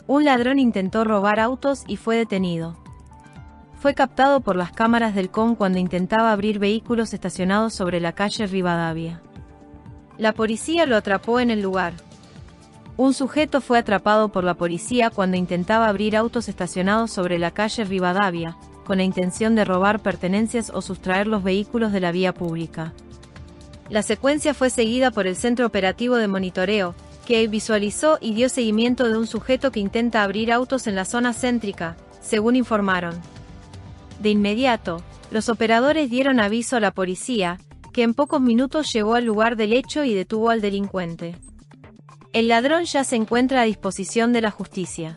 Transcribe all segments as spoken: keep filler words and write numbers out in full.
Un ladrón intentó robar autos y fue detenido. Fue captado por las cámaras del C O M cuando intentaba abrir vehículos estacionados sobre la calle Rivadavia. La policía lo atrapó en el lugar. Un sujeto fue atrapado por la policía cuando intentaba abrir autos estacionados sobre la calle Rivadavia, con la intención de robar pertenencias o sustraer los vehículos de la vía pública. La secuencia fue seguida por el Centro Operativo de Monitoreo, que visualizó y dio seguimiento de un sujeto que intenta abrir autos en la zona céntrica, según informaron. De inmediato, los operadores dieron aviso a la policía, que en pocos minutos llegó al lugar del hecho y detuvo al delincuente. El ladrón ya se encuentra a disposición de la justicia.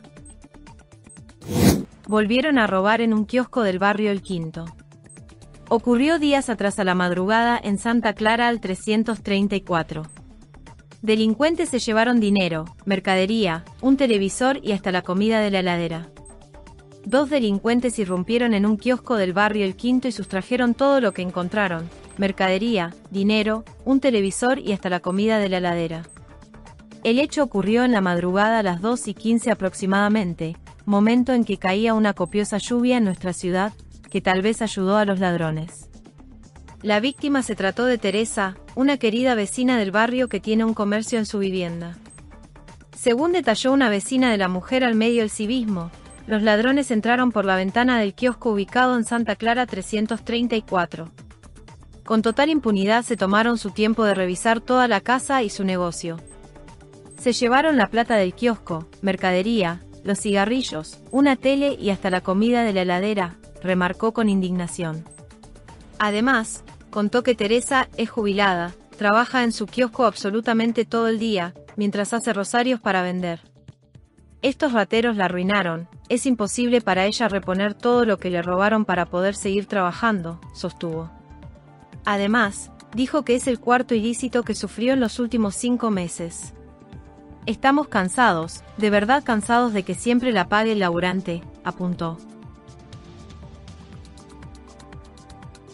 Volvieron a robar en un kiosco del barrio El Quinto. Ocurrió días atrás a la madrugada en Santa Clara al trescientos treinta y cuatro. Delincuentes se llevaron dinero, mercadería, un televisor y hasta la comida de la heladera. Dos delincuentes irrumpieron en un kiosco del barrio El Quinto y sustrajeron todo lo que encontraron: mercadería, dinero, un televisor y hasta la comida de la heladera. El hecho ocurrió en la madrugada a las dos y quince aproximadamente, momento en que caía una copiosa lluvia en nuestra ciudad, que tal vez ayudó a los ladrones. La víctima se trató de Teresa, una querida vecina del barrio que tiene un comercio en su vivienda. Según detalló una vecina de la mujer al medio El Civismo, los ladrones entraron por la ventana del kiosco ubicado en Santa Clara trescientos treinta y cuatro. Con total impunidad se tomaron su tiempo de revisar toda la casa y su negocio. Se llevaron la plata del kiosco, mercadería, los cigarrillos, una tele y hasta la comida de la heladera, remarcó con indignación. Además, contó que Teresa es jubilada, trabaja en su kiosco absolutamente todo el día, mientras hace rosarios para vender. Estos rateros la arruinaron, es imposible para ella reponer todo lo que le robaron para poder seguir trabajando, sostuvo. Además, dijo que es el cuarto ilícito que sufrió en los últimos cinco meses. Estamos cansados, de verdad cansados de que siempre la pague el laburante, apuntó.